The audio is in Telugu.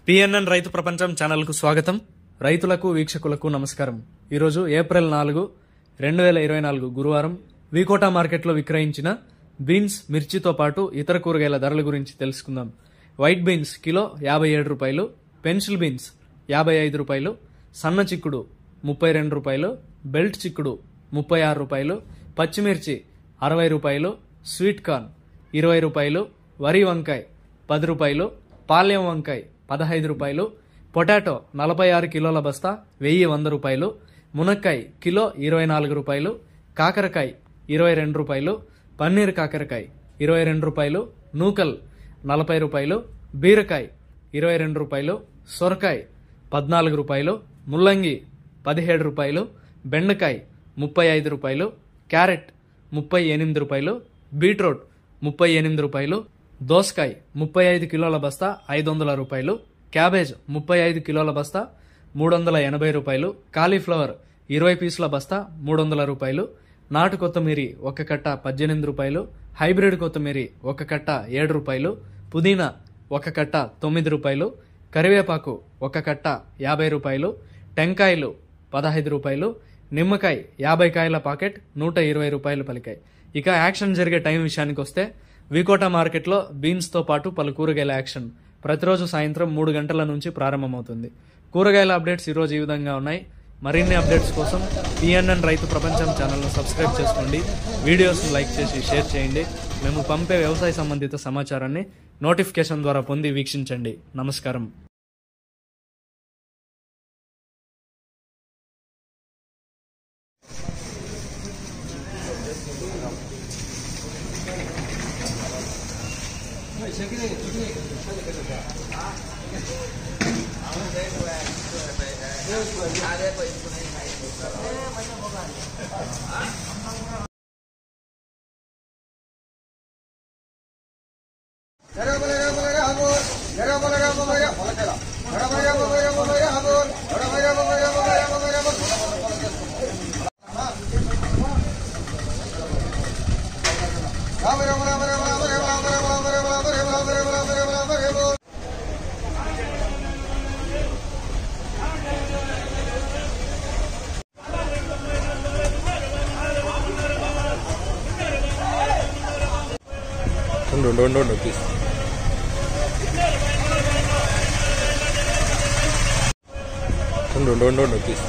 పిఎన్ఎన్ రైతు ప్రపంచం ఛానల్ కు స్వాగతం. రైతులకు వీక్షకులకు నమస్కారం. ఈరోజు ఏప్రిల్ 4, 2024 గురువారం వికోటా మార్కెట్లో విక్రయించిన బీన్స్, మిర్చితో పాటు ఇతర కూరగాయల ధరల గురించి తెలుసుకుందాం. వైట్ బీన్స్ కిలో 57 రూపాయలు, పెన్సిల్ బీన్స్ 55 రూపాయలు, సన్న చిక్కుడు 32 రూపాయలు, బెల్ట్ చిక్కుడు 36 రూపాయలు, పచ్చిమిర్చి 60 రూపాయలు, స్వీట్ కార్న్ 20 రూపాయలు, వరి వంకాయ 10 రూపాయలు, పాలెం వంకాయ 15 రూపాయలు, పొటాటో 46 కిలోల బస్తా 1100 రూపాయలు, మునక్కాయ కిలో 24 రూపాయలు, కాకరకాయ 22 రూపాయలు, పన్నీర్ కాకరకాయ 22 రూపాయలు, నూకల్ 40 రూపాయలు, బీరకాయ 22 రూపాయలు, సొరకాయ 14 రూపాయలు, ముల్లంగి 17 రూపాయలు, బెండకాయ 35 రూపాయలు, క్యారెట్ 38 రూపాయలు, బీట్రూట్ 38 రూపాయలు, దోసకాయ 35 కిలోల బస్తా 500 రూపాయలు, క్యాబేజ్ 35 కిలోల బస్తా 380 రూపాయలు, కాలీఫ్లవర్ 20 పీసుల బస్తా 300 రూపాయలు, నాటు కొత్తిమీరి ఒక కట్ట 18 రూపాయలు, హైబ్రిడ్ కొత్తిమీరి ఒక కట్ట 7 రూపాయలు, పుదీనా ఒక కట్ట 9 రూపాయలు, కరివేపాకు ఒక కట్ట 50 రూపాయలు, టెంకాయలు 15 రూపాయలు, నిమ్మకాయ 50 కాయల పాకెట్ 120 రూపాయలు పలికాయి. ఇక యాక్షన్ జరిగే టైం విషయానికి వస్తే వికోటా మార్కెట్లో బీన్స్తో పాటు పలు కూరగాయల యాక్షన్ ప్రతిరోజు సాయంత్రం 3 గంటల నుంచి ప్రారంభమవుతుంది. కూరగాయల అప్డేట్స్ ఈరోజు ఈ విధంగా ఉన్నాయి. మరిన్ని అప్డేట్స్ కోసం పిఎన్ఎన్ రైతు ప్రపంచం ఛానల్ను సబ్స్క్రైబ్ చేసుకోండి. వీడియోస్ను లైక్ చేసి షేర్ చేయండి. మేము పంపే వ్యవసాయ సంబంధిత సమాచారాన్ని నోటిఫికేషన్ ద్వారా పొంది వీక్షించండి. నమస్కారం. No, please. No, please.